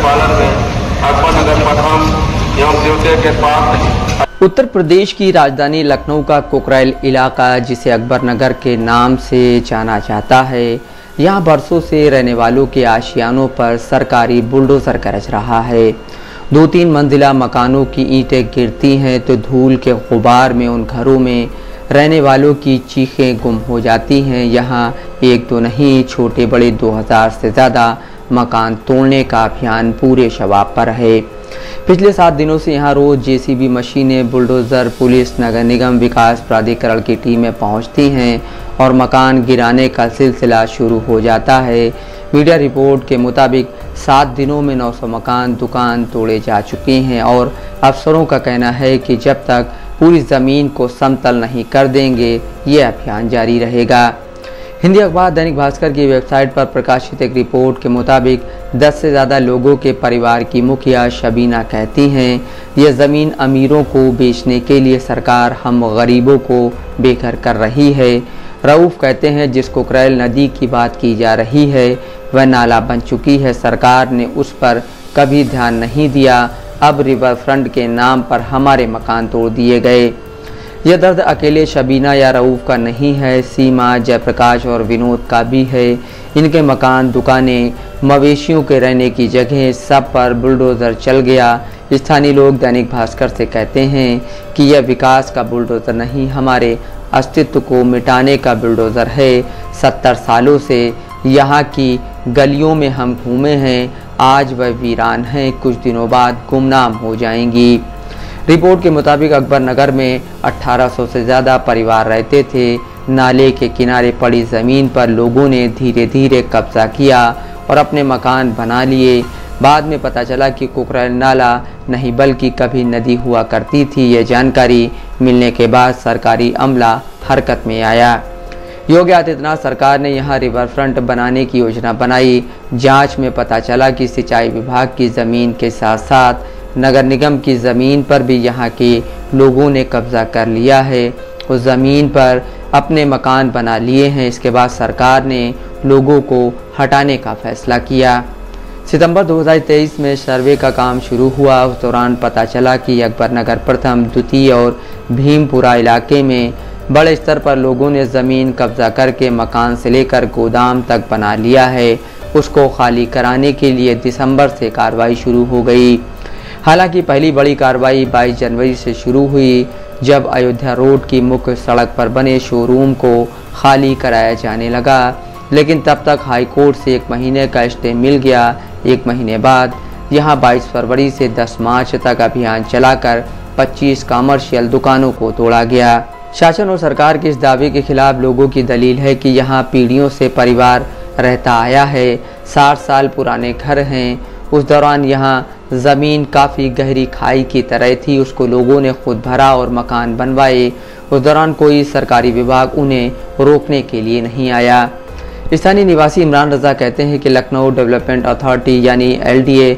पालन में अकबर नगर प्रथम एवं द्वितीय के पास। उत्तर प्रदेश की राजधानी लखनऊ का कुकरैल इलाका, जिसे अकबर नगर के नाम से जाना जाता है, यहाँ बरसों से रहने वालों के आशियानों पर सरकारी बुलडोजर गरज रहा है। 2-3 मंजिला मकानों की ईंटें गिरती हैं तो धूल के गुबार में उन घरों में रहने वालों की चीखें गुम हो जाती हैं। यहाँ एक तो नहीं, छोटे बड़े 2000 से ज़्यादा मकान तोड़ने का अभियान पूरे शबाब पर है। पिछले 7 दिनों से यहाँ रोज़ जेसीबी मशीनें, बुलडोज़र, पुलिस, नगर निगम विकास प्राधिकरण की टीमें पहुँचती हैं और मकान गिराने का सिलसिला शुरू हो जाता है। मीडिया रिपोर्ट के मुताबिक 7 दिनों में 900 मकान, दुकान तोड़े जा चुके हैं और अफसरों का कहना है कि जब तक पूरी ज़मीन को समतल नहीं कर देंगे, ये अभियान जारी रहेगा। हिंदी अखबार दैनिक भास्कर की वेबसाइट पर प्रकाशित एक रिपोर्ट के मुताबिक 10 से ज़्यादा लोगों के परिवार की मुखिया शबीना कहती हैं, यह ज़मीन अमीरों को बेचने के लिए सरकार हम गरीबों को बेघर कर रही है। रऊफ़ कहते हैं, जिस कुकरैल नदी की बात की जा रही है वह नाला बन चुकी है, सरकार ने उस पर कभी ध्यान नहीं दिया। अब रिवर फ्रंट के नाम पर हमारे मकान तोड़ दिए गए। यह दर्द अकेले शबीना या रऊफ़ का नहीं है, सीमा, जयप्रकाश और विनोद का भी है। इनके मकान, दुकानें, मवेशियों के रहने की जगह, सब पर बुलडोज़र चल गया। स्थानीय लोग दैनिक भास्कर से कहते हैं कि यह विकास का बुलडोज़र नहीं, हमारे अस्तित्व को मिटाने का बुलडोज़र है। 70 सालों से यहाँ की गलियों में हम घूमे हैं, आज वह वीरान हैं, कुछ दिनों बाद गुमनाम हो जाएंगी। रिपोर्ट के मुताबिक अकबर नगर में 1800 से ज़्यादा परिवार रहते थे। नाले के किनारे पड़ी ज़मीन पर लोगों ने धीरे धीरे कब्जा किया और अपने मकान बना लिए। बाद में पता चला कि कुकरैल नाला नहीं बल्कि कभी नदी हुआ करती थी। ये जानकारी मिलने के बाद सरकारी अमला हरकत में आया। योगी आदित्यनाथ सरकार ने यहाँ रिवर फ्रंट बनाने की योजना बनाई। जांच में पता चला कि सिंचाई विभाग की ज़मीन के साथ साथ नगर निगम की ज़मीन पर भी यहाँ के लोगों ने कब्जा कर लिया है। उस ज़मीन पर अपने मकान बना लिए हैं। इसके बाद सरकार ने लोगों को हटाने का फैसला किया। सितंबर 2023 में सर्वे का काम शुरू हुआ। उस दौरान पता चला कि अकबर नगर प्रथम, द्वितीय और भीमपुरा इलाके में बड़े स्तर पर लोगों ने ज़मीन कब्जा करके मकान से लेकर गोदाम तक बना लिया है। उसको खाली कराने के लिए दिसंबर से कार्रवाई शुरू हो गई। हालांकि पहली बड़ी कार्रवाई 22 जनवरी से शुरू हुई, जब अयोध्या रोड की मुख्य सड़क पर बने शोरूम को खाली कराया जाने लगा। लेकिन तब तक हाई कोर्ट से 1 महीने का स्टे मिल गया। 1 महीने बाद यहां 22 फरवरी से 10 मार्च तक अभियान चलाकर 25 कमर्शियल दुकानों को तोड़ा गया। शासन और सरकार के इस दावे के खिलाफ लोगों की दलील है कि यहाँ पीढ़ियों से परिवार रहता आया है। 60 साल पुराने घर हैं। उस दौरान यहाँ ज़मीन काफ़ी गहरी खाई की तरह थी, उसको लोगों ने खुद भरा और मकान बनवाए। उस दौरान कोई सरकारी विभाग उन्हें रोकने के लिए नहीं आया। स्थानीय निवासी इमरान रज़ा कहते हैं कि लखनऊ डेवलपमेंट अथॉरिटी यानी LDA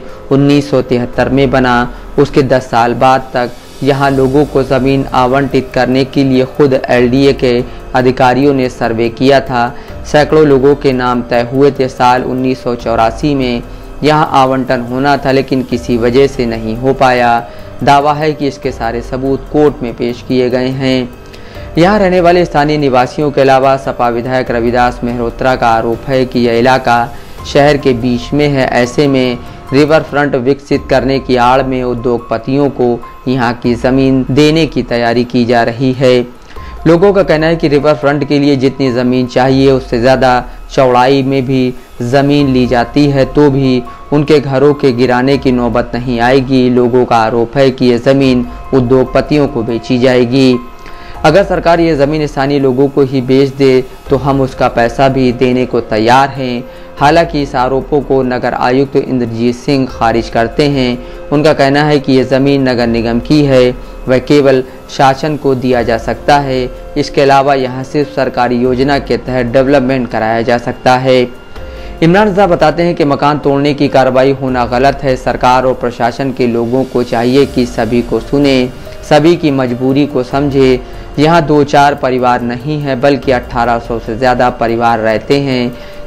1973 में बना। उसके 10 साल बाद तक यहाँ लोगों को ज़मीन आवंटित करने के लिए खुद LDA के अधिकारियों ने सर्वे किया था। सैकड़ों लोगों के नाम तय हुए थे। साल 1984 में यहाँ आवंटन होना था, लेकिन किसी वजह से नहीं हो पाया। दावा है कि इसके सारे सबूत कोर्ट में पेश किए गए हैं। यहाँ रहने वाले स्थानीय निवासियों के अलावा सपा विधायक रविदास मेहरोत्रा का आरोप है कि यह इलाका शहर के बीच में है। ऐसे में रिवर फ्रंट विकसित करने की आड़ में उद्योगपतियों को यहाँ की ज़मीन देने की तैयारी की जा रही है। लोगों का कहना है कि रिवर फ्रंट के लिए जितनी ज़मीन चाहिए उससे ज़्यादा चौड़ाई में भी ज़मीन ली जाती है, तो भी उनके घरों के गिराने की नौबत नहीं आएगी। लोगों का आरोप है कि यह ज़मीन उद्योगपतियों को बेची जाएगी। अगर सरकार ये ज़मीन स्थानीय लोगों को ही बेच दे तो हम उसका पैसा भी देने को तैयार हैं। हालांकि इस आरोपों को नगर आयुक्त इंद्रजीत सिंह खारिज करते हैं। उनका कहना है कि ये ज़मीन नगर निगम की है, वह केवल शासन को दिया जा सकता है। इसके अलावा यहाँ सिर्फ सरकारी योजना के तहत डेवलपमेंट कराया जा सकता है। इमरान रज़ा बताते हैं कि मकान तोड़ने की कार्रवाई होना गलत है। सरकार और प्रशासन के लोगों को चाहिए कि सभी को सुने, सभी की मजबूरी को समझे। यहाँ 2-4 परिवार नहीं है बल्कि 1800 से ज़्यादा परिवार रहते हैं।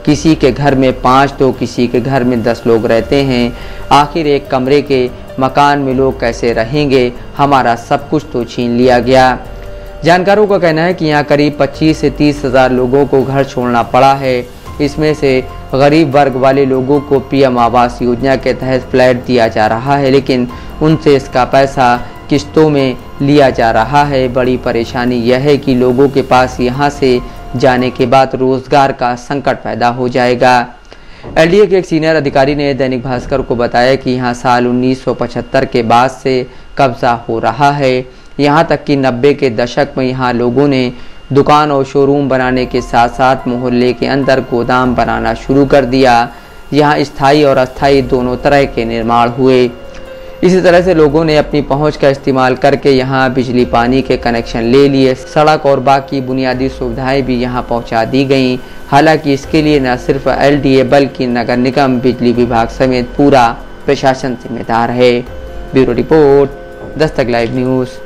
किसी के घर में 5 तो किसी के घर में 10 लोग रहते हैं। आखिर एक कमरे के मकान में लोग कैसे रहेंगे? हमारा सब कुछ तो छीन लिया गया। जानकारों का कहना है कि यहाँ करीब 25 से 30 हज़ार लोगों को घर छोड़ना पड़ा है। इसमें से गरीब वर्ग वाले लोगों को पीएम आवास योजना के तहत फ्लैट दिया जा रहा है, लेकिन उनसे इसका पैसा किस्तों में लिया जा रहा है। बड़ी परेशानी यह है कि लोगों के पास यहाँ से जाने के बाद रोजगार का संकट पैदा हो जाएगा। एलडीए के एक सीनियर अधिकारी ने दैनिक भास्कर को बताया कि यहाँ साल 1975 के बाद से कब्जा हो रहा है। यहाँ तक कि 90 के दशक में यहाँ लोगों ने दुकान और शोरूम बनाने के साथ साथ मोहल्ले के अंदर गोदाम बनाना शुरू कर दिया। यहाँ स्थायी और अस्थायी दोनों तरह के निर्माण हुए। इसी तरह से लोगों ने अपनी पहुंच का इस्तेमाल करके यहाँ बिजली पानी के कनेक्शन ले लिए। सड़क और बाकी बुनियादी सुविधाएं भी यहाँ पहुंचा दी गईं। हालांकि इसके लिए न सिर्फ एलडीए बल्कि नगर निगम, बिजली विभाग समेत पूरा प्रशासन जिम्मेदार है। Bureau report, Dastak live news.